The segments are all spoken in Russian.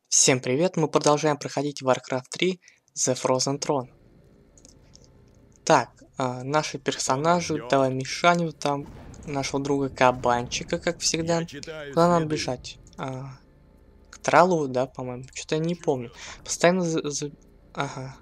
Всем привет, мы продолжаем проходить Warcraft 3 The Frozen Throne. Так, наши персонажи, давай Мишаню, там нашего друга Кабанчика, как всегда. Куда нам бежать? К Тралу, да, по-моему? Что-то я не помню. Постоянно Ага.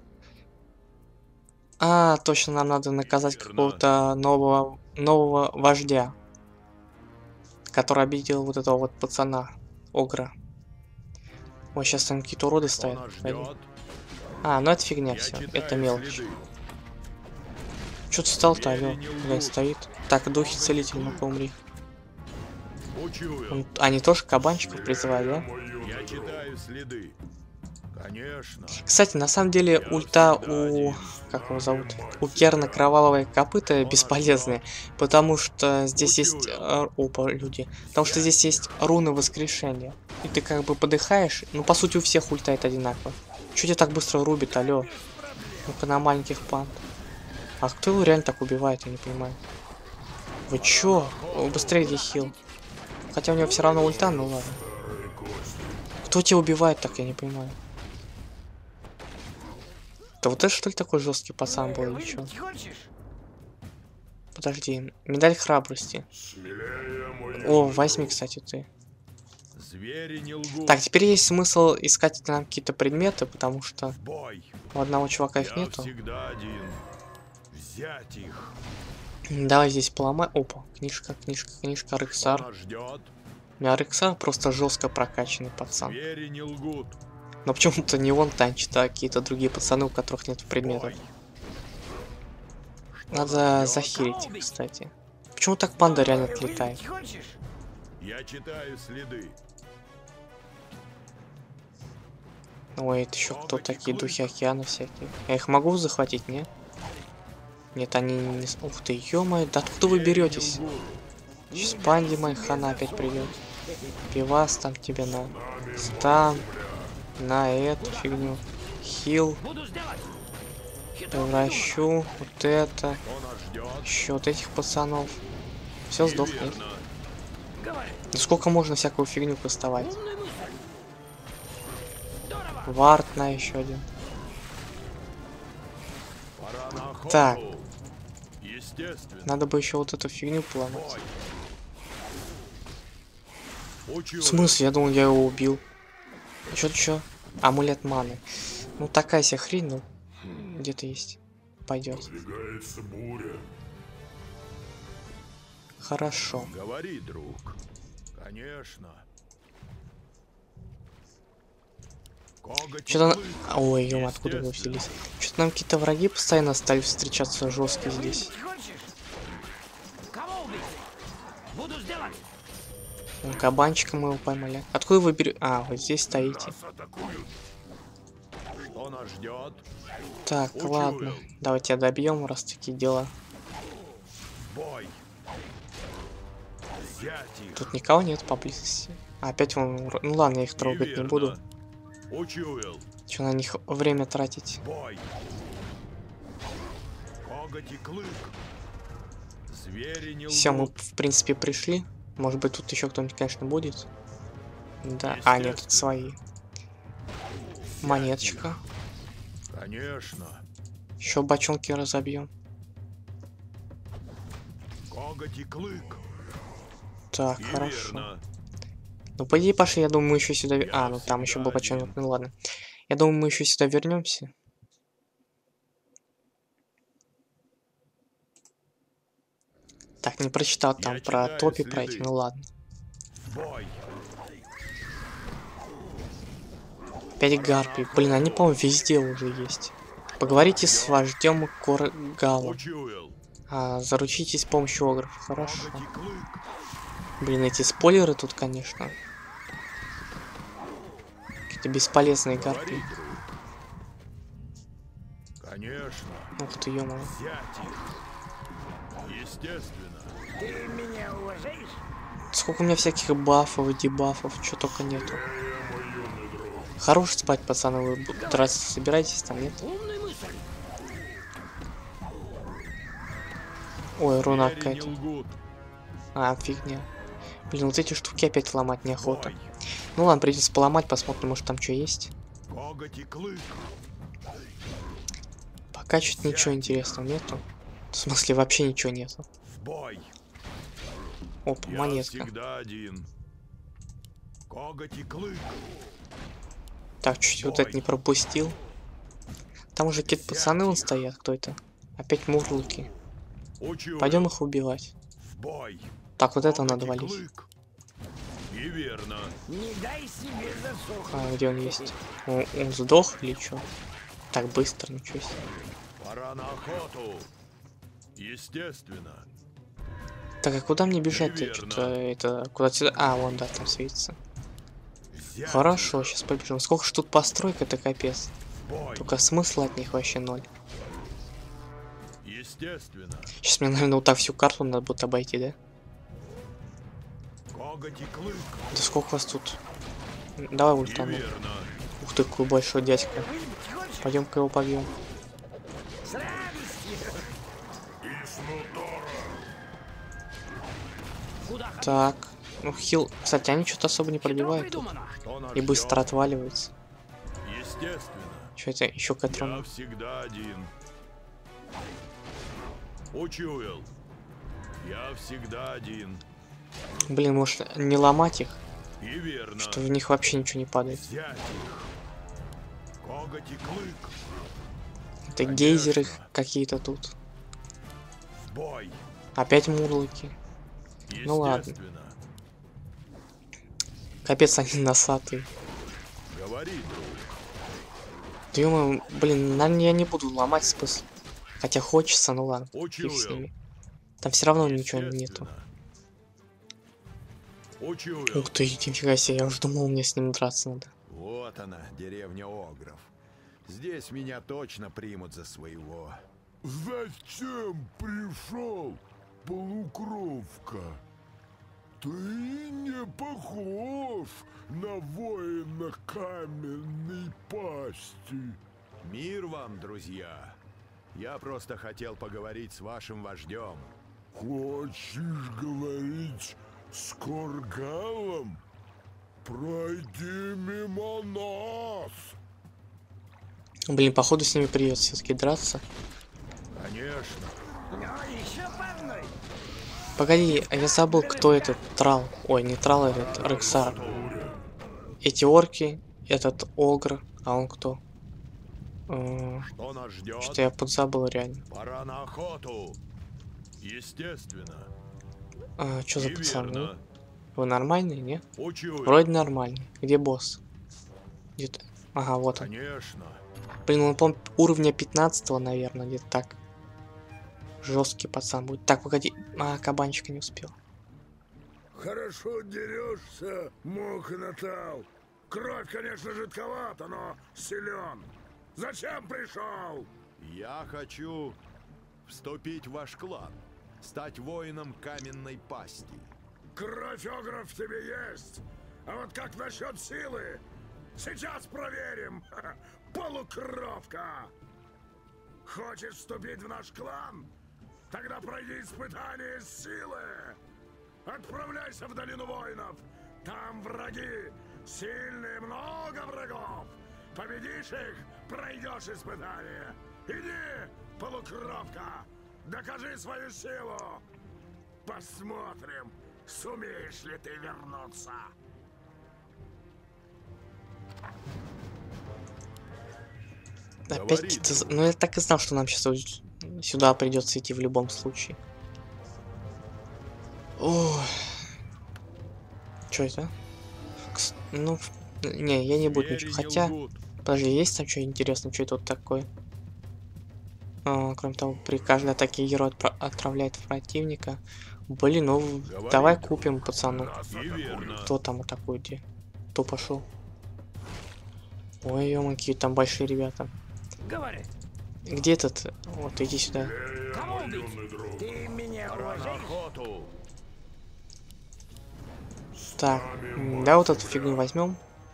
Точно, нам надо наказать какого-то нового вождя, который обидел вот этого вот пацана, Огра. Ой, сейчас там какие-то уроды стоят. Ну это фигня все, это мелочь. Что ты стал-то, алё? Блин, стоит. Так, духи целитель, ну-ка умри. Они тоже кабанчиков призывают, да? Я читаю следы. Конечно. Кстати, на самом деле ульта у... Как его зовут? У Керна кровавое копыта бесполезные. Потому что здесь есть... Опа, люди. Потому что здесь есть руны воскрешения. И ты как бы подыхаешь. Ну, по сути, у всех ульта это одинаково. Чё тебя так быстро рубит, алё? Ну-ка на маленьких панд. А кто его реально так убивает, я не понимаю. Вы чё? Быстрее хил. Хотя у него все равно ульта, ну ладно. Кто тебя убивает так, я не понимаю. Да вот это что ли такой жесткий пацан был или чё? Подожди, медаль храбрости. О, возьми, кстати, ты. Так, теперь есть смысл искать нам какие-то предметы, потому что у одного чувака их нету. Давай здесь поломай. Опа, книжка, Рексар. У меня Рексар просто жестко прокачанный пацан. Но почему-то не он танчит, а какие-то другие пацаны, у которых нет предметов. Надо захилить их, кстати. Почему так панда реально отлетает? Я читаю следы. Ой, это еще кто такие духи океана всякие. Я их могу захватить, не? Нет, они не... Ух ты, ё-моё, да откуда вы беретесь? Сейчас панди моя хана опять придет. Пивас там тебе на стан, на эту фигню. Хил. Превращу вот это. Еще вот этих пацанов. Все, сдохнет. Да сколько можно всякую фигню поставать? Вард на еще один. Так. Надо бы еще вот эту фигню поломать. В смысле? Я думал, я его убил. Чё? Амулет маны. Ну такая себе хрень, ну где-то есть. Пойдет. Хорошо. Говори, друг. Конечно. Что-то... Ой, ё, откуда вы взялись? Что-то нам какие-то враги постоянно стали встречаться жестко здесь. Кабанчика мы его поймали. Откуда вы берете? Вот здесь стоите. Так, ладно. Давайте добьем, раз такие дела. Тут никого нет поблизости. Опять он... Ну ладно, я их трогать не буду. Что на них время тратить? Все, мы в принципе пришли. Может быть тут еще кто-нибудь, конечно, будет. Да. Нет, тут свои. Монеточка. Конечно. Еще бочонки разобьем. Так, хорошо. Ну, по идее, пошли, я думаю, мы еще сюда... ну там еще был бочонок, ну ладно. Я думаю, мы еще сюда вернемся. Так, не прочитал там про топи пройти, ну ладно. 5 гарпий. Блин, они, по-моему, везде уже есть. Поговорите с вождем Коргалом. Заручитесь с помощью огров. Хорошо. Блин, эти спойлеры тут, конечно. Какие-то бесполезные гарпии. Конечно. Ух ты, ё-моё. Естественно. Ты меня уважаешь? Сколько у меня всяких бафов и дебафов, что только нету. Хорош спать, пацаны, вы драться собираетесь там, нет? Ой, руна какая-то. Фигня. Блин, вот эти штуки опять ломать неохота. Ну ладно, придется поломать, посмотрим, может там что есть. Коготь и клык. Пока что-то ничего интересного нету. В смысле, вообще ничего нету. В бой. Оп, Я монетка. всегда один. Коготь и клык. Так, чуть вот это не пропустил. Там уже какие-то пацаны вон стоят, кто это? Опять мурлыки. Учуял. Пойдем их убивать. В бой. Так, вот это Коготь надо и валить. клык. И верно. Не дай себе засохнуть. А, где он есть? Он сдох или что? Так быстро, ничего себе. Пора на охоту. Естественно. Так, а куда мне бежать-то? Неверно. Что-то это... Куда сюда? А, вон, да, там светится. Взять Хорошо, сейчас побежим. Сколько ж тут построек, это капец. в бой. Только смысла от них вообще ноль. Естественно. Сейчас мне, наверное, вот так всю карту надо будет обойти, да? Коготь и клык. Да сколько вас тут? Давай И ультану. верно. Ух ты, какой большой дядька. Выпить хочешь? Пойдем-ка его побьем. С радостью. Куда ходить? Так. Ну, хил. Кстати, они что-то особо не Хитро пробивают тут. придумано. Что нас И быстро ждет? отваливаются. Естественно. Что это? Еще Я Кэтрон. всегда один. Учуял. Я всегда один. Блин, может не ломать их? И верно. Что в них вообще ничего не падает. Взять их. Коготь и клык. Это гейзеры Конечно. какие-то тут. В бой. Опять мурлыки. Ну ладно. Естественно. Капец, они носатые. Говори, друг. Да ё-моё, блин, наверное, я не буду ломать смысл. Хотя хочется, ну ладно. Фиг с Учуял. ними. Там все равно ничего нету. Естественно. Учуял. Ух ты, нифига себе, я уже думал, мне с ним драться надо. Вот она, деревня Огров. Здесь меня точно примут за своего. Зачем пришел, полукровка? Ты не похож на воина каменной пасти. Мир вам, друзья. Я просто хотел поговорить с вашим вождем. Хочешь говорить с Коргалом? Пройди мимо нас. Блин, походу с ними придется все-таки драться. Конечно. Ну, еще по одной. Погоди, а я забыл, кто этот Трал. Ой, не Трал, этот Рексар. Эти орки, этот Огр, а он кто? Что нас ждет? Что-то я подзабыл реально. Пора на охоту. Естественно. Что за И пацаны? верно. Вы нормальные, не? Учуял. Вроде нормальный. Где босс? Где-то. Ага, вот он. Конечно. Блин, он, по уровня 15, наверное, где-то так. Жесткий пацан будет. Так, погоди. Кабанчика не успел. Хорошо дерешься, Мохнатал. Кровь, конечно, жидковата, но силен. Зачем пришел? Я хочу вступить в ваш клан, стать воином каменной пасти. Кровь Огров в тебе есть. А вот как насчет силы? Сейчас проверим. Полукровка. Хочешь вступить в наш клан? Тогда пройди испытание силы. Отправляйся в долину воинов. Там враги. Сильные, много врагов. Победишь их, пройдешь испытание. Иди, полукровка. Докажи свою силу. Посмотрим, сумеешь ли ты вернуться. Опять Говори, какие-то... Ну, я так и знал, что нам сейчас сюда придется идти в любом случае. Ой. Что это? Ну, не, я не буду Звери ничего. не Хотя, лгут. подожди, есть там что интересное? Что это вот такое? Кроме того, при каждой атаке герой отправляет противника. Блин, ну Говори, давай друг. купим пацану. И верно. Кто там атакует где? Кто пошел? Ой, ё какие там большие ребята. Говори. Где этот? Вот, иди сюда. Кого убить? Ты меня Пора на уважаешь? охоту. Так, да, вот эту фигню возьмем.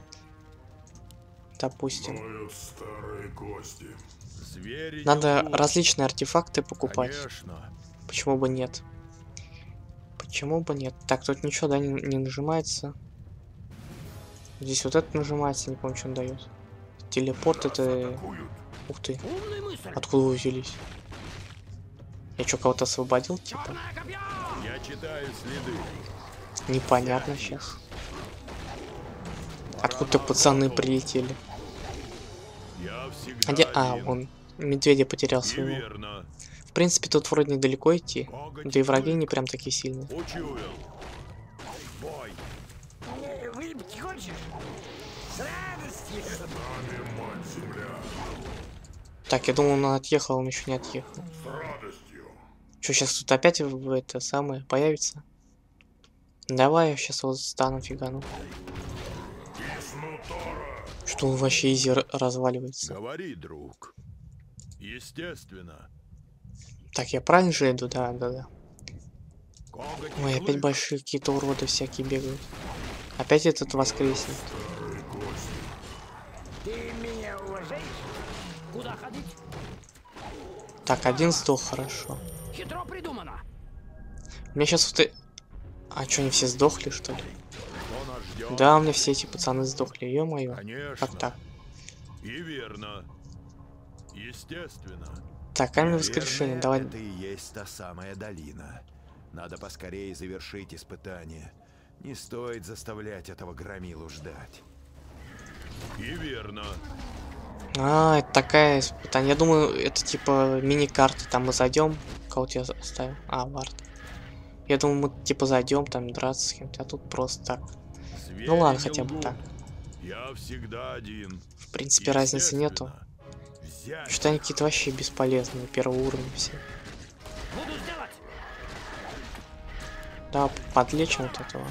Допустим. Старые кости. Звери не Надо лгут. различные артефакты покупать. Конечно. Почему бы нет? Почему бы нет? Так, тут ничего, да, не нажимается. Здесь вот это нажимается, не помню, что он дает. Телепорт это... Ух ты. Умная мысль. Откуда вы взялись? Я что, кого-то освободил, типа? Черное копье! Я читаю следы. Непонятно сейчас. Откуда пацаны прилетели? Я всегда А, где... а один. он медведя потерял И своего. верно. В принципе, тут вроде недалеко идти. Коготь Да и враги клык. не прям такие сильные. Учуял. Бой. Выпить хочешь? С радостью. Так, я думал, он отъехал, он еще не отъехал. С радостью. Что, сейчас тут опять в это самое появится? Давай я сейчас вот стану фигану. Что он вообще изи разваливается. Говори, друг. Естественно. Так, я правильно же иду? Да. Коготь Ой, клык. опять большие какие-то уроды всякие бегают. Опять этот воскреснет. Ты меня уважаешь? Куда ходить? Так, один сдох, хорошо. Хитро придумано. У меня сейчас вот... А что, они все сдохли, что ли? Что нас ждет? Да, у меня все эти пацаны сдохли, ё-моё. Конечно. Как так? И верно. Естественно. Так, камень воскрешения, Наверное, давай. это и есть та самая долина. Надо поскорее завершить испытание. Не стоит заставлять этого громилу ждать. И верно. А, это такая испытание. Я думаю, это типа мини-карта. Там мы зайдем. Кого-то я оставил. А, Вард. Я думаю, мы типа зайдем там драться с кем-то. А тут просто так. Звери Ну ладно, не хотя бы лгут. так. Я всегда один. В принципе, разницы нету. Естественно. Взять. Что-то они какие-то вообще бесполезные. Первого уровня все. Буду сделать. Да, подлечим вот этого.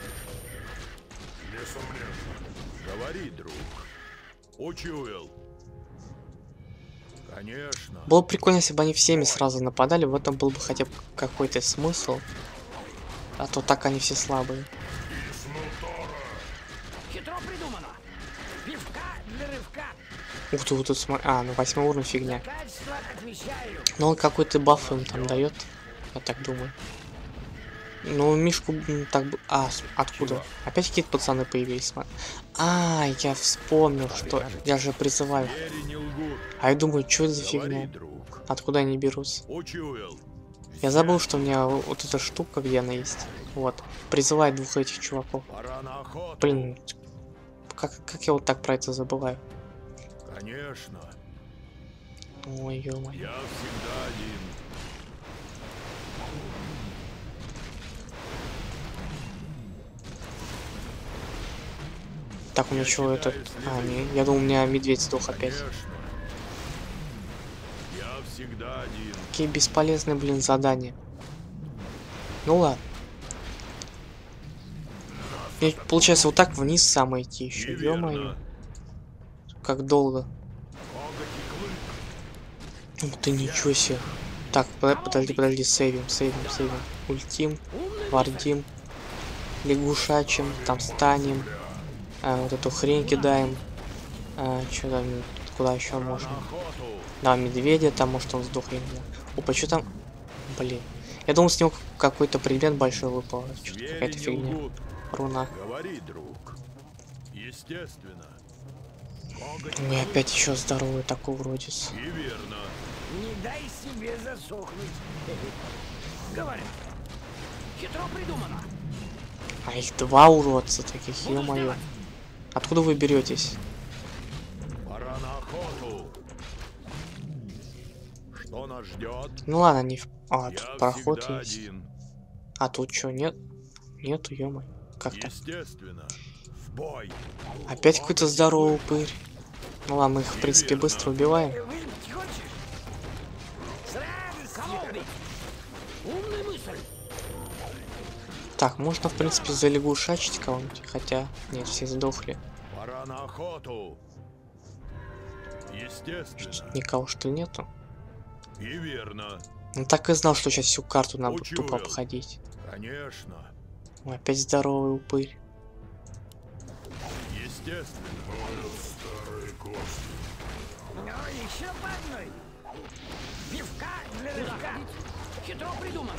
Говори, друг. Учуял. Конечно. Было бы прикольно, если бы они всеми сразу нападали. В этом был бы хотя бы какой-то смысл. А то так они все слабые. Хитро придумано. Пивка для рывка. Ух ты, вот тут смотри. А, ну 8 уровень фигня. Качество отвечаю. Но он какой-то баф им там дает. Я так думаю. Ну, Мишку так бы... А, откуда? Опять какие-то пацаны появились. А, я вспомнил, что я же призываю. Звери не лгут. А я думаю, что это за Говори, фигня? друг. Откуда они берутся? Учуял. Я забыл, что у меня вот эта штука, где она есть. Вот. Призывает двух этих чуваков. Пора на охоту. Блин, как я вот так про это забываю? Конечно. Ой, ё-моё. Я всегда один. Так, у меня что этот... А, не, я думал, у меня медведь сдох опять. Конечно. Я всегда один. Какие бесполезные, блин, задания. Ну ладно. Мне, получается, вот так вниз самое идти еще. И Ё-моё. верно. Как долго. Коготь и клык. Ух ты, ничего себе. Так, подожди, сейвим. Ультим, вардим, лягушачим, там станем. Вот эту хрень кидаем. Что там, куда еще можно? Охоту. Да, медведя, там, может, он сдох, я не знаю. Опа, что там? Блин. Я думал, с него какой-то предмет большой выпал. Что-то Звери какая-то не фигня. лгут. Руна. Говори, друг. Естественно. Коготь Ой, опять еще здоровый такой вроде. и верно. Не дай себе засохнуть. Говорю. Хитро придумано. А их два уродца таких, Буду ё-моё. сделать. Откуда вы беретесь? Пора на охоту. Что нас ждет? Ну ладно, не... А, Я тут проход всегда есть. один. А тут что, нет? Нету, ё-моё. Как так? Естественно. В бой. Опять какой-то здоровый упырь. Ну ладно, мы их, в принципе, быстро убиваем. Выпить хочешь? С радостью. Кого убить? Умная мысль. Так, можно, в принципе, залягушачить кого-нибудь. Хотя, нет, все сдохли. Пора на охоту. Естественно. Никого, что ли, нету? И верно. Ну так и знал, что сейчас всю карту нам будет Учуял. тупо обходить. Конечно. Ой, опять здоровый упырь. Естественно. Ну, еще по одной. Пивка для рывка. Хитро придумано.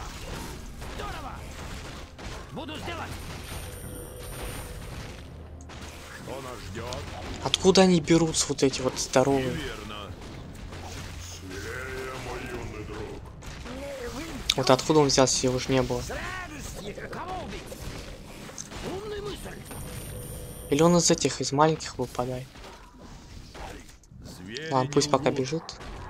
Здорово. Буду сделать. Что нас ждет? Откуда они берутся, вот эти вот здоровые? Верно. Смелее, мой юный друг. Вот откуда он взялся, его же не было. С радостью. Кого убить? Умная мысль. Или он из этих, из маленьких выпадает. Звери Ладно, пусть не пока лгут. бежит.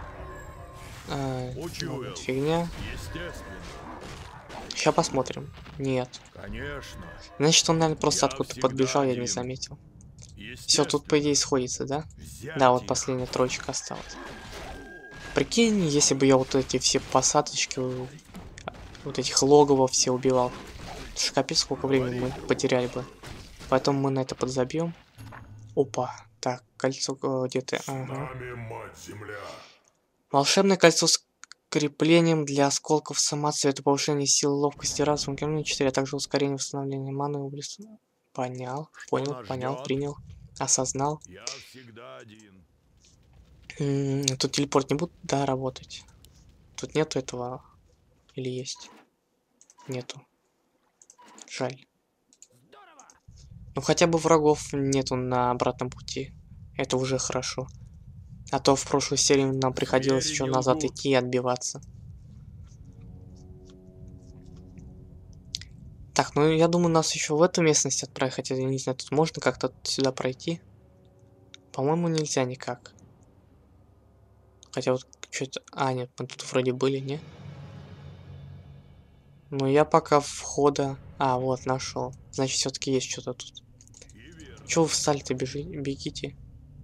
Учуял. Фигня. Естественно. Сейчас посмотрим. Нет. Конечно. Значит, он, наверное, просто Я откуда-то всегда подбежал, я не один. заметил. Все, Естественно. тут, по идее, сходится, да? Взять Да, вот их. последняя троечка осталась. Прикинь, если бы я вот эти все посадочки, вот этих логовов все убивал. Это ж капец, сколько времени мы потеряли бы. Поэтому мы на это подзабьем. Опа. Так, кольцо где-то. Ага. Нами, мать земля. Волшебное кольцо с креплением для осколков самоцвета, повышение силы, ловкости, разума, 4, а также ускорение восстановления маны. Понял, понял, нас понял, ждет? принял, осознал. Я всегда один. Тут телепорт не будет, да, работать. Тут нету этого. Или есть? Нету. Жаль. Ну хотя бы врагов нету на обратном пути. Это уже хорошо. А то в прошлой серии нам приходилось Звери еще не назад лгут. идти и отбиваться. Так, ну я думаю, нас еще в эту местность отправить. Хотя я не знаю, тут можно как-то сюда пройти. По-моему, нельзя никак. Хотя вот что-то... А, нет, мы тут вроде были, не? Но я пока входа... А, вот, нашел. Значит, все-таки есть что-то тут. И верно. Чего вы встали-то, бегите?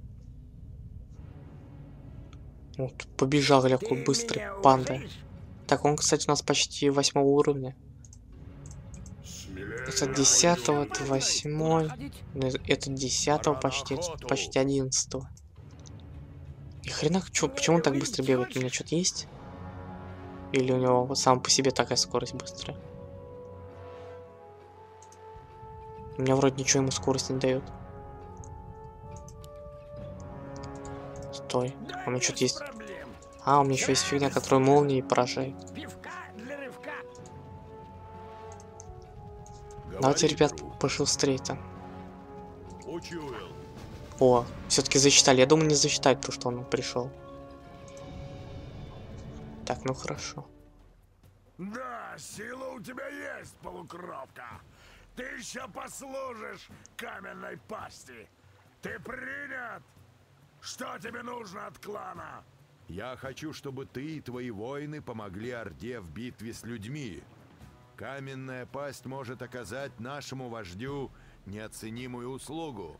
Вот, побежал какой Ты быстрый меня панда. уважаешь? Так, он, кстати, у нас почти 8 уровня. Смелее, Это мой 10, юный это друг. 8, Ходить? это 10 Пора на почти, охоту. почти 11. И хрена, почему он так быстро бегает? У меня что-то есть? Или у него вот сам по себе такая скорость быстрая? У меня вроде ничего ему скорость не дает. Стой, Да у меня без что-то есть. проблем. А, у меня еще есть фигня, которая молнией поражает. Пивка для рывка. Давайте, Говори, ребят, друг. пошустрее-то. Учуял. О, все-таки засчитали. Я думаю, не засчитать то, что он пришел. Так, ну хорошо. Да, сила у тебя есть, полукровка. Ты еще послужишь каменной пасти. Ты принят? Что тебе нужно от клана? Я хочу, чтобы ты и твои воины помогли Орде в битве с людьми. Каменная пасть может оказать нашему вождю неоценимую услугу.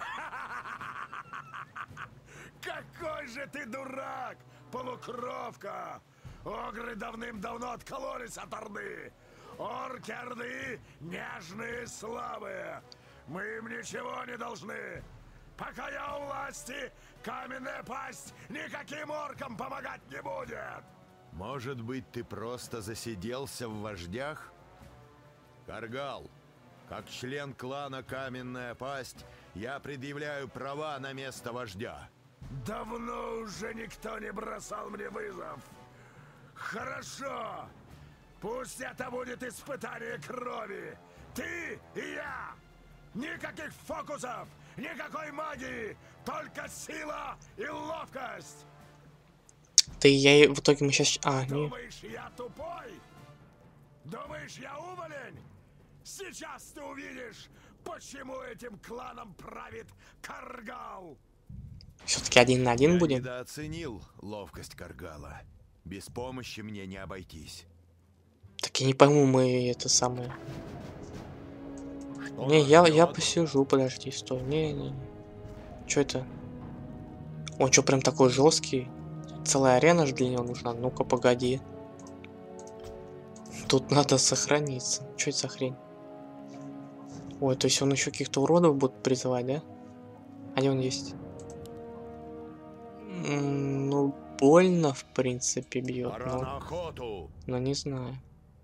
Какой же ты дурак, полукровка! Огры давным-давно откололись от Орды. Орки Орды нежные и слабые. Мы им ничего не должны. Пока я у власти, каменная пасть никаким оркам помогать не будет. Может быть, ты просто засиделся в вождях? Каргал, как член клана Каменная Пасть, я предъявляю права на место вождя. Давно уже никто не бросал мне вызов. Хорошо. Пусть это будет испытание крови. Ты и я. Никаких фокусов, никакой магии, только сила и ловкость. Да и я в итоге мы сейчас... А, не. Думаешь, я тупой? Думаешь, я уволень? Сейчас ты увидишь, почему этим кланом правит Каргал. Все-таки 1 на 1 Я будем? недооценил ловкость Каргала. Без помощи мне не обойтись. Так я не пойму, мы это самое... Что Не, нас я ждет? посижу, подожди, стой. Не. Что это? Он что, прям такой жесткий? Целая арена же для него нужна. Ну-ка, погоди. Тут надо сохраниться. Что это за хрень? Ой, то есть он еще каких-то уродов будет призывать, да? А где он есть? Ну, больно, в принципе, бьет. Пора на охоту. Но не знаю.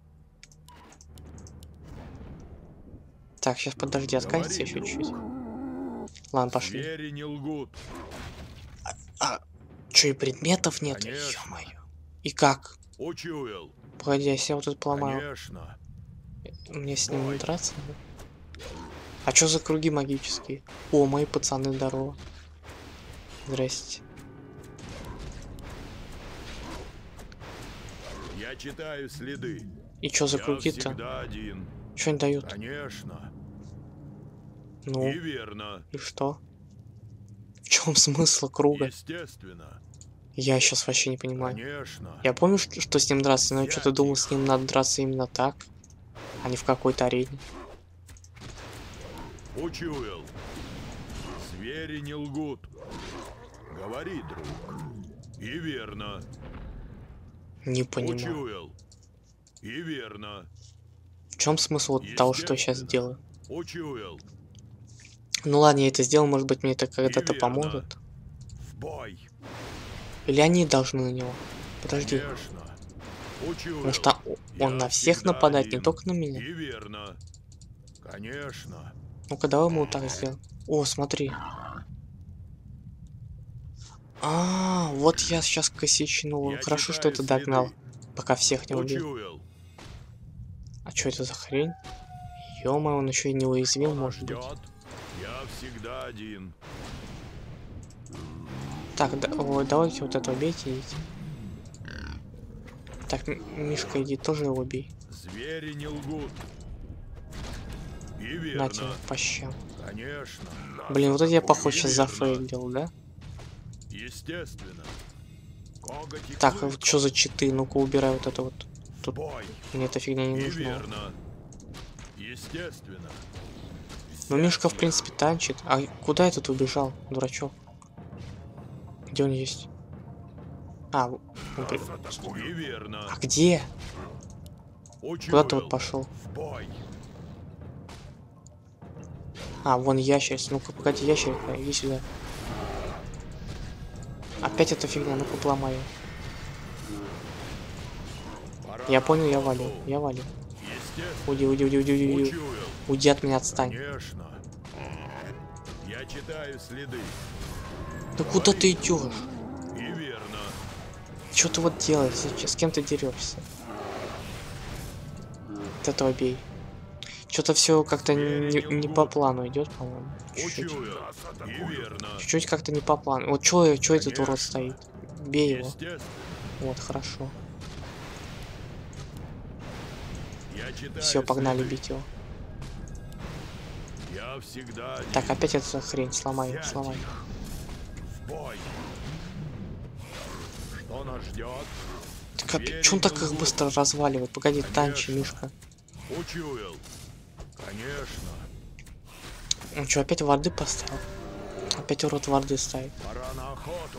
Так, сейчас подожди, откатится Говори, еще друг. чуть-чуть. Ладно, пошли. Звери не лгут. Че, и предметов нет? Конечно. Ё-моё. И как? Учуял. Погоди, я себя вот тут поломаю. Конечно. Мне с ним не драться надо? А чё за круги магические? О, мои пацаны, здорово. Здрасте. Я читаю следы. И чё за Я круги-то? всегда один. Чё они дают? Конечно. Ну, И верно. и что? В чем смысл круга? Естественно. Я сейчас вообще не понимаю. Конечно. Я помню, что с ним драться, но я что-то думал, с ним надо драться именно так, а не в какой-то арене. Учуял. Звери не лгут. Говори, друг. И верно. Не понимаю. Учуял. И верно. В чем смысл вот того, что я сейчас Естественно. делаю? Учуял. Ну ладно, я это сделал, может быть, мне это когда-то верно. поможет. В бой. Или они должны на него? Подожди. Конечно. Учуял. Потому что он Я на всех всегда нападает, не один. только на меня. И верно. Конечно. Ну-ка, давай мы вот так сделаем. О, смотри. А, вот я сейчас косячнул. Я Хорошо, что читаю это догнал, следы. пока всех не убил. Учуял. А что это за хрень? Ё-моё, он еще и неуязвим, Кто нас может быть. ждет? Я всегда один. Так, да, ой, давайте вот этого бейте, идите. Так, Мишка, иди, тоже его бей. Звери не лгут. И верно. На тебе, по щам. Конечно. Блин, вот это я, похоже, сейчас Верно. зафейлил, да? Естественно. Коготь и Так, клык. вот что за читы? Ну-ка, убирай вот это вот. Тут Бой. мне эта фигня не И нужна. верно. Естественно. Ну, Мишка, в принципе, танчит. А куда этот убежал, дурачок? Где он есть? А, он И верно. А где? Куда ты вот Учуял. пошел? В бой. А, вон ящерица. Ну-ка, погоди, ящерица, иди сюда. Опять эта фигня, ну-ка, поломай её. Пора Я на понял, я охоту. валю, я валю. Естественно. Уйди, уйди, уйди, уйди, уйди. Учуял. Уйди от меня, отстань. Конечно. Я читаю следы. Да куда ты идешь? И верно. Что ты вот делаешь сейчас? С кем ты дерешься? Вот этого бей. Что-то все как-то не по плану идет, по-моему. Чуть-чуть. Учуял. И верно. Чуть-чуть как-то не по плану. Вот что этот урод Конечно. стоит? Бей его. Естественно. Вот, хорошо. Я читаю Все, погнали следы. бить его. Я всегда один. Так, опять эта хрень. Сломай, Взять сломай. их. В бой. Что нас ждет? Так, че он так их быстро разваливает? Погоди, танчи, Мишка. Учуял. Конечно. Он что, опять варды поставил? Опять урод варды ставит. Пора на охоту.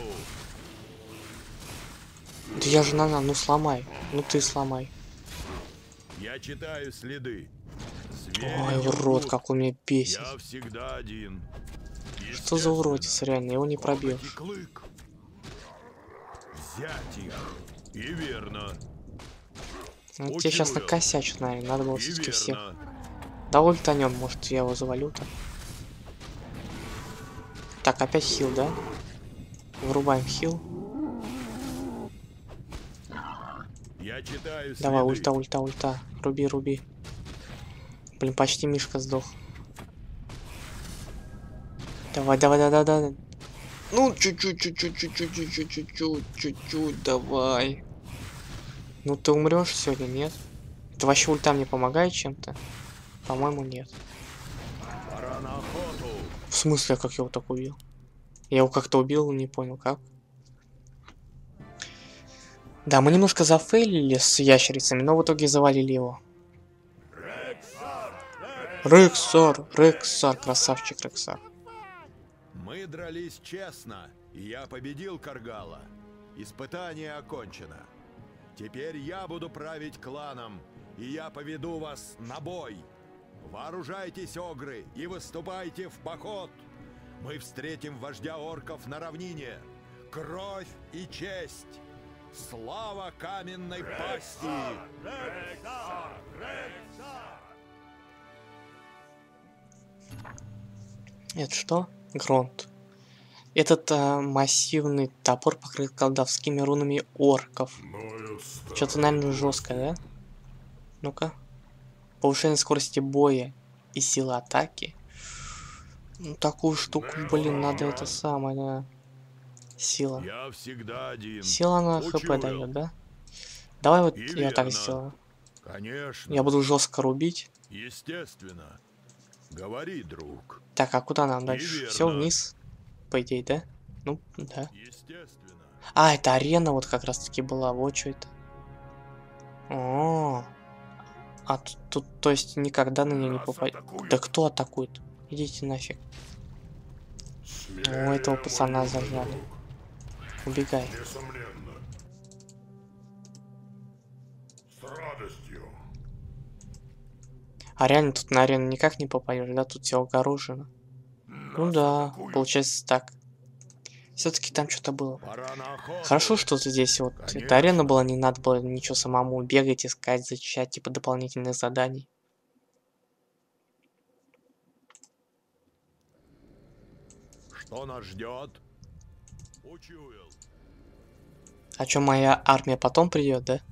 Да я же ну сломай. Ну ты сломай. Я читаю следы. Звери Ой, не урод, лгут. как он меня бесит. Я всегда один. Что за уродец, реально, его не Коготь и пробьешь. клык. Взять их. И верно. Ну, тебе сейчас Учуял. накосячат, наверное, надо было И все-таки всех. верно. Да ультанем, может, я его завалю-то. Так, опять хил, да? Вырубаем хил. Я читаю Давай, следы. ульта, ульта, ульта. Руби, руби. Блин, почти Мишка сдох. Давай, давай, давай, давай. Ну, чуть-чуть, давай. Ну, ты умрешь сегодня, нет? Это вообще ульта мне помогает чем-то? По-моему, нет. Пора на охоту. В смысле, как я его так убил? Я его как-то убил, не понял, как. Да, мы немножко зафейлили с ящерицами, но в итоге завалили его. Рексар, Рексар, красавчик Рексар. Мы дрались честно, и я победил Каргала. Испытание окончено. Теперь я буду править кланом, и я поведу вас на бой. Вооружайтесь, огры, и выступайте в поход. Мы встретим вождя орков на равнине. Кровь и честь. Слава каменной пасти! Это что? Гронт. Этот массивный топор покрыт колдовскими рунами орков. Что-то, наверное, жесткое, да? Ну-ка. Повышение скорости боя и силы атаки. Ну, такую штуку, блин, надо это самое, да. Сила. Я всегда один. Сила на хп Учуял. дает, да? Давай вот И я так верно. сделаю. Конечно. Я буду жестко рубить. Естественно. Говори, друг. Так, а куда нам И дальше? Все верно. вниз. По идее, да? Ну, да. Естественно. А, это арена вот как раз таки была. Вот что это. О, а тут, то есть, никогда на нее не Нас попадет. атакуют. Да кто атакует? Идите нафиг. О, этого пацана зажали. Убегай. Несомненно. С радостью. А реально тут на арену никак не попадешь, да? Тут все огорожено. Ну Нас да, атакуют. получается так. Все-таки там что-то было. Пора на охоту. Хорошо, что здесь вот эта Конечно. арена была, не надо было ничего самому бегать, искать, зачищать, типа дополнительных заданий. Что нас ждет? Учуял. А чё, моя армия потом придет, да?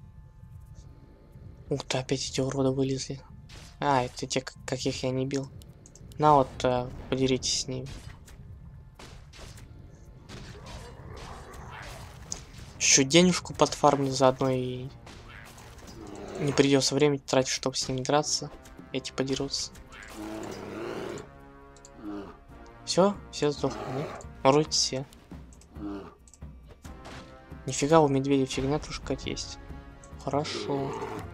Ух ты, опять эти уроды вылезли. А, это те, каких я не бил. На вот, поделитесь с ними. Еще денежку подфармлю заодно и не придется время тратить, чтобы с ними драться. Эти подерутся. Все сдохли, да? Вроде все. Нифига, у медведя фигня тушкать есть. Хорошо.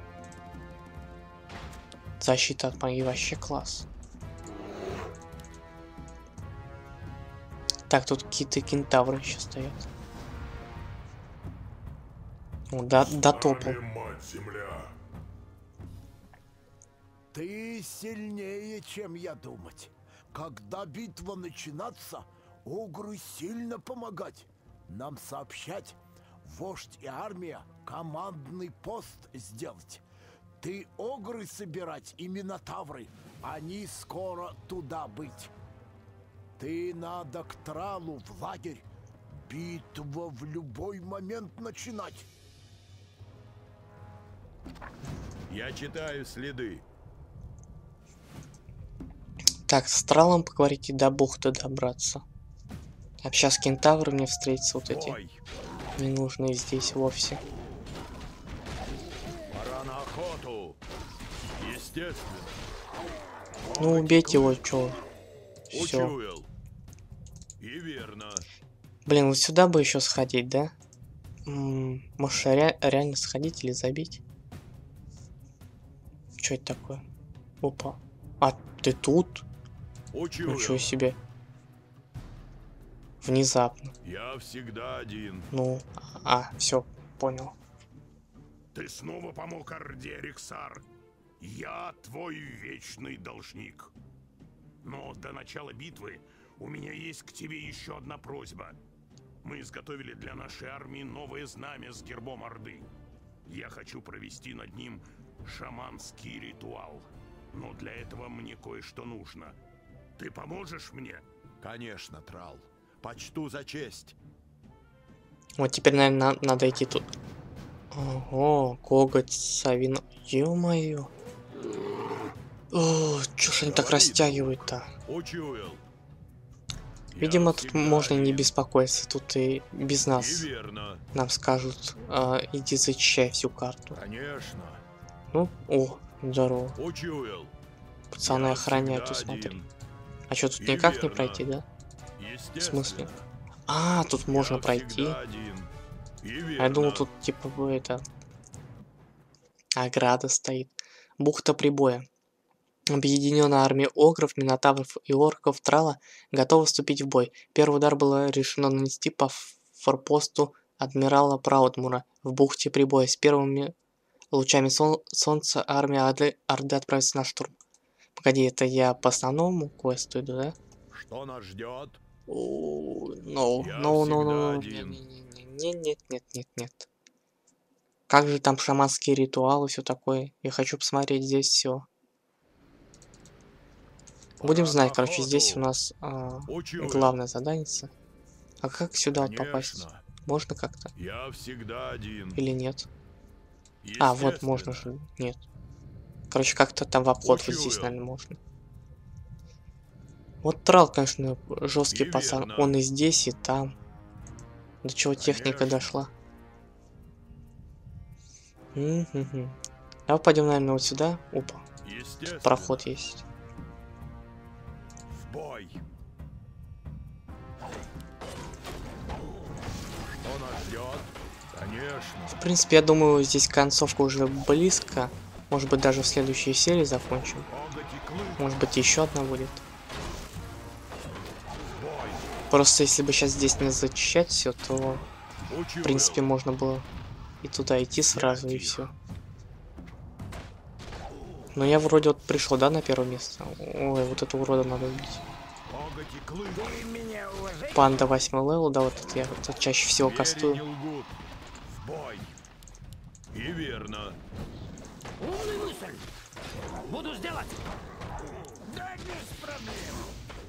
Защита от магии вообще класс. Так, тут какие-то кентавры еще стоят. О, дотопал. Мать-Земля. Ты сильнее, чем я думать. Когда битва начинаться, огры сильно помогать. Нам сообщать, вождь и армия командный пост сделать. Ты огры собирать и минотавры, они скоро туда быть. Ты надо к Тралу в лагерь. Битва в любой момент начинать. Я читаю следы. Так, с Тралом поговорить и до бухты добраться. А сейчас кентавры мне встретятся вот эти. Ой, Ненужные здесь вовсе. пора на охоту. Естественно. Ну, убейте его, чё. Все. Учуял. И верно. Блин, вот сюда бы еще сходить, да? Может, реально сходить или забить? Что это такое? Опа. А ты тут? Учуял. Ничего себе. Внезапно. Я всегда один. Ну, все, понял. Ты снова помог Орде, Рексар. Я твой вечный должник. Но до начала битвы у меня есть к тебе еще одна просьба. Мы изготовили для нашей армии новое знамя с гербом Орды. Я хочу провести над ним шаманский ритуал. Но для этого мне кое-что нужно. Ты поможешь мне? Конечно, Трал. Почту за честь. Вот теперь, наверное, надо идти тут. Ого, коготь Савин. Ё-моё. О, чё ж они так растягивают-то? Учуял. Видимо, Я тут всегда можно не один. беспокоиться. Тут и без И нас верно. нам скажут, иди зачищай всю карту. Конечно. Ну, о, здорово. Учуял. Пацаны Я охраняют, всегда тут смотри. один. А что, тут И никак не верно. пройти, да? В Естественно. смысле? А, тут можно Я пройти. всегда один. И А я думал, верно. тут типа это... Ограда стоит. Бухта прибоя. Объединенная армия огров, минотавров и орков Трала готова вступить в бой. Первый удар было решено нанести по форпосту адмирала Праудмура в бухте прибоя. С первыми лучами солнца армия Орды отправится на штурм. Погоди, это я по основному квесту иду, да? Что нас ждет? No. всегда один. Нет. Как же там шаманские ритуалы, все такое? Я хочу посмотреть здесь все. Будем Пора знать, на короче, здесь у охоту. нас Учуял. главная задача. А как сюда вот попасть? Конечно. Можно как-то? Я всегда один. Или нет? А, вот можно Естественно. же. Нет. Короче, как-то там в обход вот здесь, Учуял. наверное, можно. Вот трал, конечно, жесткий И пацан. верно. Он и здесь, и там. До чего техника Конечно. дошла. Давай пойдем, наверное, вот сюда. Опа, Естественно. проход есть. В бой. Кто нас ждет? Конечно. В принципе, я думаю, здесь концовка уже близко. Может быть, даже в следующей серии закончим. Коготь и клык. Может быть, еще одна будет. В бой. Просто если бы сейчас здесь не зачищать все, то Учуял. в принципе можно было и туда идти сразу, и все. Но я вроде вот пришел, да, на первое место. Ой, вот этого урода надо убить. Коготь и клык. Ты меня уважаешь? Панда 8 левел, да, вот это я вот чаще всего Звери кастую. не лгут. В бой. И верно. Умный мысль. Буду сделать. Да без проблем.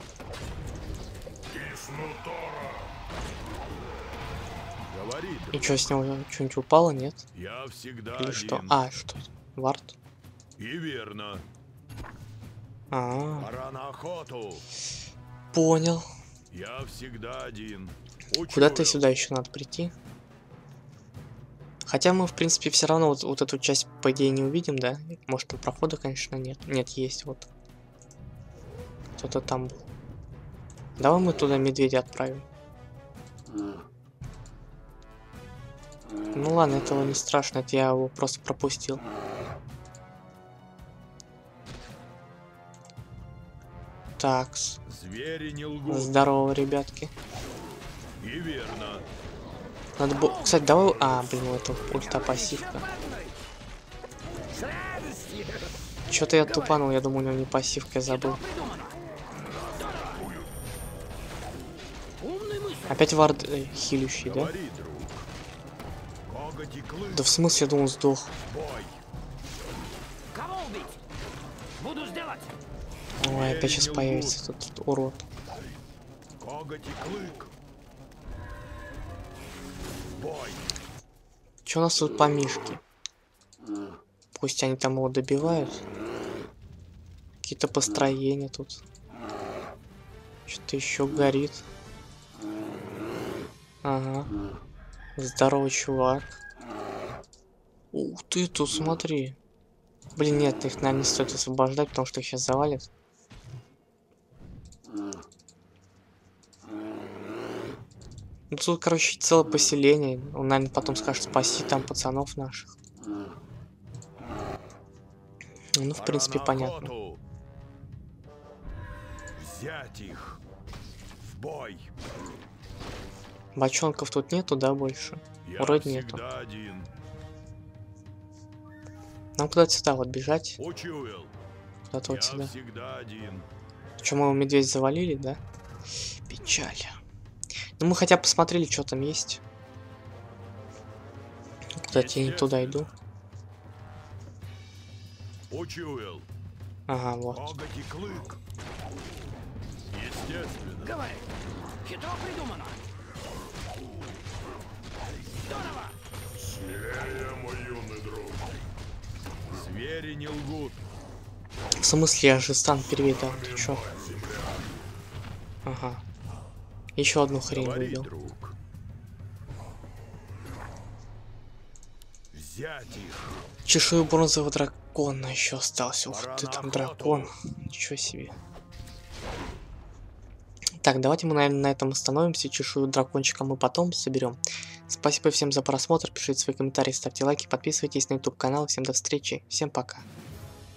Говори, И друг. что, с него что-нибудь упало, нет? Я всегда Или один. что? А, что это? Вард? И верно. А, Пора на охоту. понял. Я всегда один. Куда-то Учуял. сюда еще надо прийти. Хотя мы, в принципе, все равно вот эту часть, по идее, не увидим, да? Может, там прохода, конечно, нет. Нет, есть вот. Кто-то там был. Давай мы туда медведя отправим. Ну ладно, этого не страшно, это я его просто пропустил. Такс. Звери не лгут. Здорово, ребятки. И верно. Надо было... Кстати, давай... А, блин, это ульта пассивка. С радостью. Что-то я тупанул, я думаю, у него не пассивка, я забыл. Придумано. Умный мысль. Опять вард хилющий, да? Говори, друг. Коготь и клык. Да в смысле, я думал, сдох. В бой. Кого убить? Буду сделать. Ой, опять сейчас появится этот урод. Коготь и клык. В бой. Что у нас тут по мишке? Пусть они там его добивают. Какие-то построения тут. Что-то еще горит. Ага. Здоровый чувак. Ух ты, тут смотри. Блин, нет, их, наверное, не стоит освобождать, потому что их сейчас завалят. Ну, тут, короче, целое поселение. Он, наверное, потом скажет, спаси там пацанов наших. Ну, в Пора принципе, на понятно. охоту. Взять их. В бой. Бочонков тут нету, да, больше? Я Вроде нету. всегда один. Нам куда-то сюда вот бежать. Учуял. Куда-то вот Я сюда. всегда один. Че, мы его медведь завалили, да? Печаль. Ну, мы хотя бы посмотрели, что там есть. Куда-то я не туда иду. Учуял. Ага, вот. Коготь и клык. Естественно. Говори. Хитро придумано. Здорово. Звери не лгут. В смысле, я же стан перевидал. Ты чё? Ага. Еще одну хрень Говори, выбил. друг. Взять их. Чешую бронзового дракона еще остался. Ух Пора ты, на там охоту. дракон. Ничего себе. Так, давайте мы, наверное, на этом остановимся. Чешую дракончика мы потом соберем. Спасибо всем за просмотр. Пишите свои комментарии, ставьте лайки, подписывайтесь на YouTube канал. Всем до встречи. Всем пока.